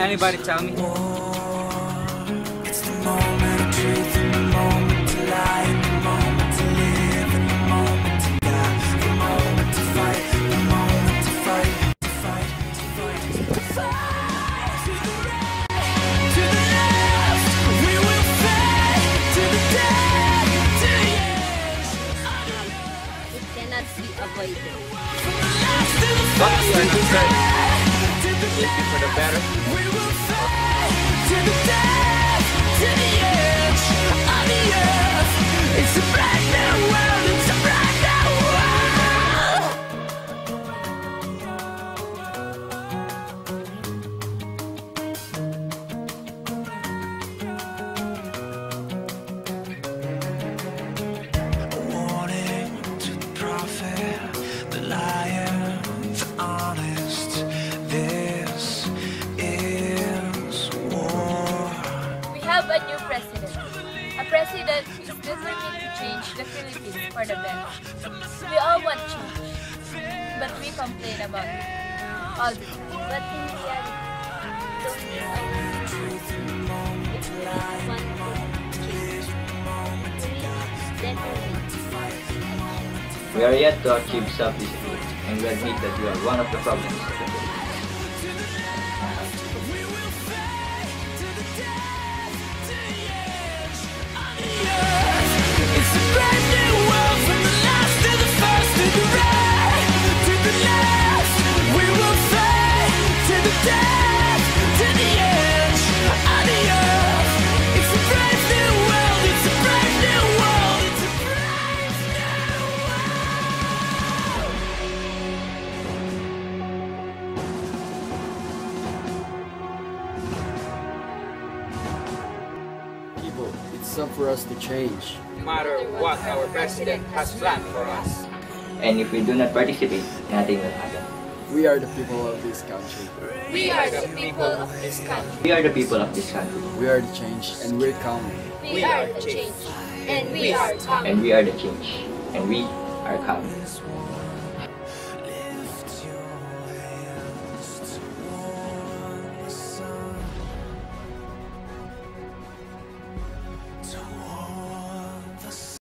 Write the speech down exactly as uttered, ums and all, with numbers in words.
anybody tell me? It's the moment of truth and the moment to lie, and the moment to live and the moment to die, the moment to fight, the moment to fight, to fight, to fight, to fight. To the right, to the left, we will fight to the death, to the edge. It cannot be avoided. What do you understand? Looking for the better? We will fight to the death, to the edge of the earth. It's a brand new world, it's a brand new world. A warning to the prophet, the liar, the honest. This is war. We have a new president. A president who is determined to change the Philippines for the better. We all want change, but we complain about it all the time. But in reality, don't we always choose if we want to change? Then We are yet to achieve self-discipline, and we admit that we are one of the problems of the Philippines. It's a brand new world, from the last to the first, to the right, to the left. We will fight to the death, to the edge of the earth. It's a brand new world, it's a brand new world, it's a brand new world. People, it's time for us to change. No matter what our president has planned for us. And if we do not participate, nothing will happen. We are the people of this country. we are the people of this country. We are the people of this country, We are the change, and we're coming. We are the change, and we are coming. and we are the change, and we are coming.